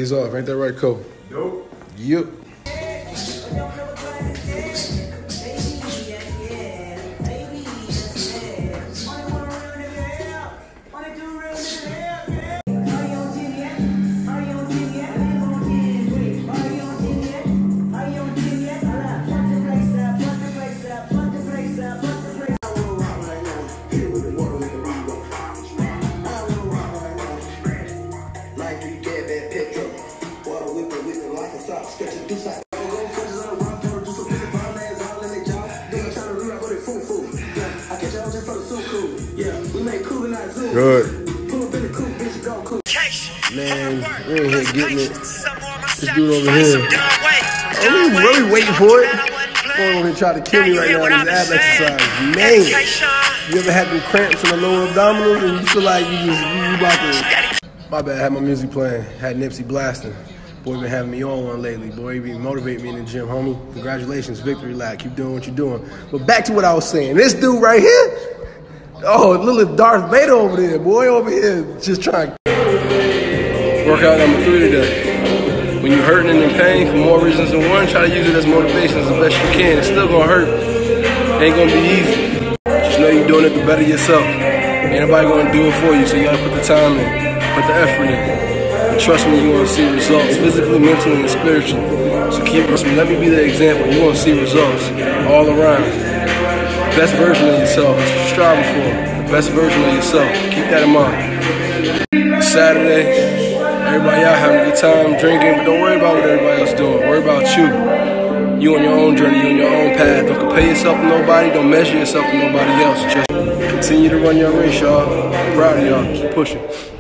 things off. Ain't that right, Cole? Nope. Yep. Good. Man, we ain't here getting it. This dude over here. I'm really waiting for it. Going over here trying to kill me right now in this ab exercise. Man, you ever had them cramps in the lower abdominals and you feel like you about to... My bad, I had my music playing. Had Nipsey blasting. Boy, been having me on one lately. Boy, you been motivating me in the gym, homie. Congratulations, victory lap. Keep doing what you're doing. But back to what I was saying. This dude right here, oh, little Darth Vader over there, boy, over here, just trying to... Workout number 3 today. When you're hurting and in pain for more reasons than one, try to use it as motivation as the best you can. It's still gonna hurt. It ain't gonna be easy. Just know you're doing it to better yourself. Ain't nobody gonna do it for you, so you gotta put the time in, put the effort in. And trust me, you're gonna see results, physically, mentally, and spiritually. So keep listening. Let me be the example. You're gonna see results all around. Best version of yourself. That's what you're striving for. The best version of yourself. Keep that in mind. It's Saturday. Everybody out having a good time, drinking, but don't worry about what everybody else is doing. Worry about you. You on your own journey, you on your own path. Don't compare yourself to nobody. Don't measure yourself to nobody else. Just continue to run your race, y'all. I'm proud of y'all. Keep pushing.